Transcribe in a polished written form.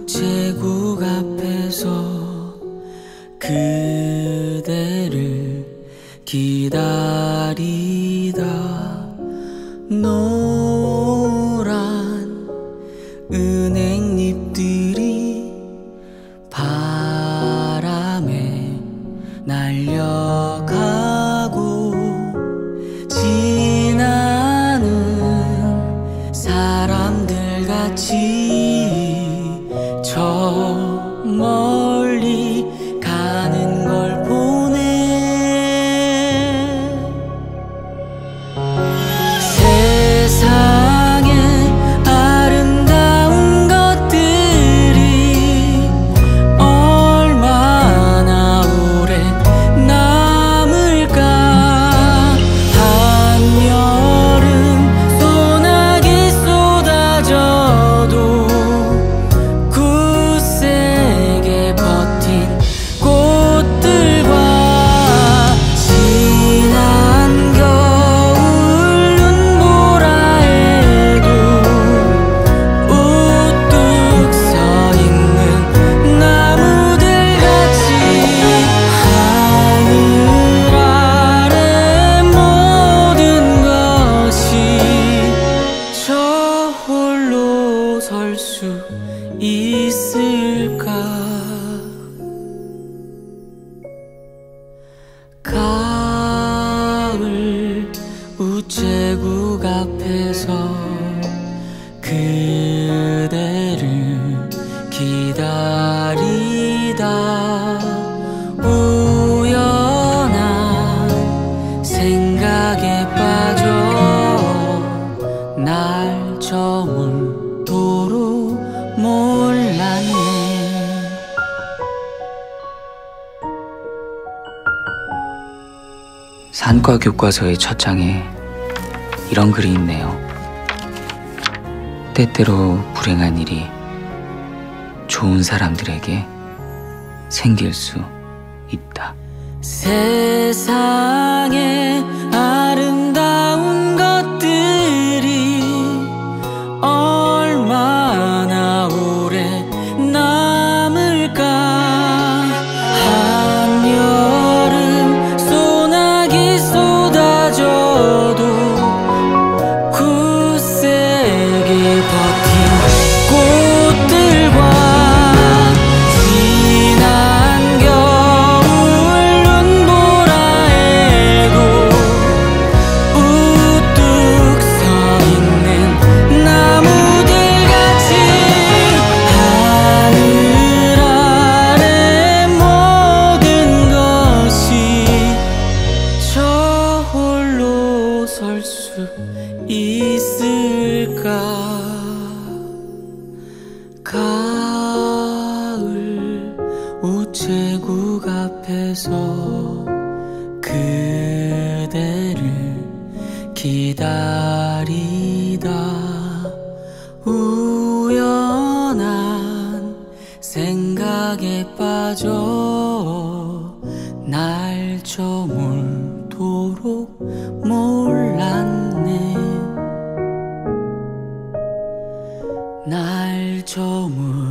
우체국 앞에서 그대를 기다리다 노란 은행잎들이 바람에 날려가고 지나는 사람들 같이 저 멀리 가는 걸 보네. 세상에 아름다운 것들이 얼마나 오래 남을까. 한여름 소나기 쏟아져도 굳세게 버틴 꽃들과 지난 겨울 눈보라 해도 우뚝 서 있는 나무들 같이 하늘 아래 모든 것이 저 홀로 설 수 있을까. 가을 우체국 앞에서 그대를 기다리다 우연한 생각에 빠져 날 저물도록 몰랐네. 산과 교과서의 첫 장에 이런 글이 있네요. 때때로 불행한 일이 좋은 사람들에게 생길 수 있다. 세상에 아름다운 것들이 얼마나 오래 남을까. 한여름 소나기 쏟아져도 굳세게 버틴 꽃들과 지난 겨울 눈보라 해도 우뚝 서 있는 나무들 같이 하늘 아래 모든 것이 저 홀로 설 수 있을까. 가을 우체국 앞에서 그대를 기다리다 우연한 생각에 빠져 날 저물도록 몰랐네. 날 저물